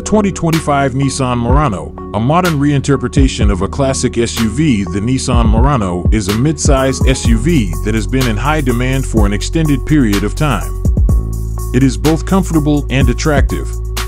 2025 Nissan Murano, a modern reinterpretation of a classic SUV. The Nissan Murano is a mid-sized SUV that has been in high demand for an extended period of time. It is both comfortable and attractive.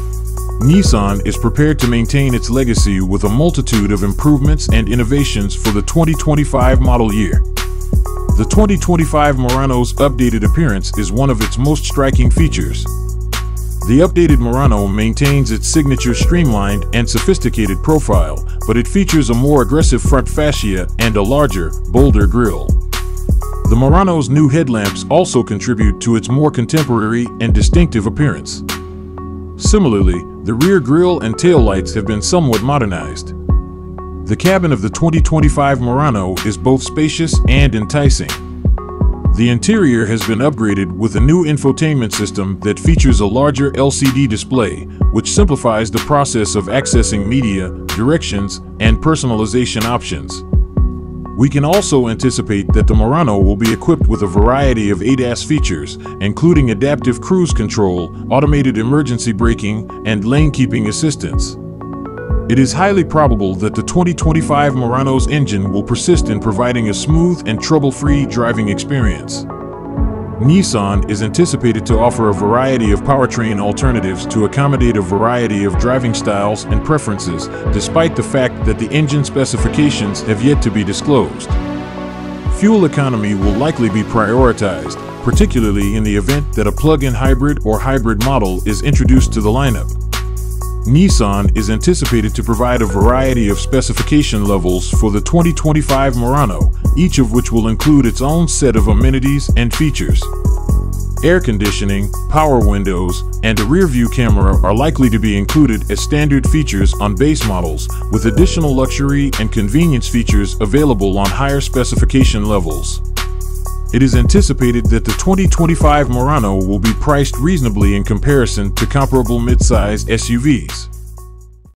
Nissan is prepared to maintain its legacy with a multitude of improvements and innovations for the 2025 model year. The 2025 Murano's updated appearance is one of its most striking features. The updated Murano maintains its signature streamlined and sophisticated profile, but it features a more aggressive front fascia and a larger, bolder grille. The Murano's new headlamps also contribute to its more contemporary and distinctive appearance. Similarly, the rear grille and taillights have been somewhat modernized. The cabin of the 2025 Murano is both spacious and enticing. The interior has been upgraded with a new infotainment system that features a larger LCD display, which simplifies the process of accessing media, directions, and personalization options. We can also anticipate that the Murano will be equipped with a variety of ADAS features, including adaptive cruise control, automated emergency braking, and lane-keeping assistance. It is highly probable that the 2025 Murano's engine will persist in providing a smooth and trouble-free driving experience. Nissan is anticipated to offer a variety of powertrain alternatives to accommodate a variety of driving styles and preferences, despite the fact that the engine specifications have yet to be disclosed. Fuel economy will likely be prioritized, particularly in the event that a plug-in hybrid or hybrid model is introduced to the lineup. Nissan is anticipated to provide a variety of specification levels for the 2025 Murano, each of which will include its own set of amenities and features. Air conditioning, power windows, and a rear-view camera are likely to be included as standard features on base models, with additional luxury and convenience features available on higher specification levels. It is anticipated that the 2025 Murano will be priced reasonably in comparison to comparable mid-sized SUVs.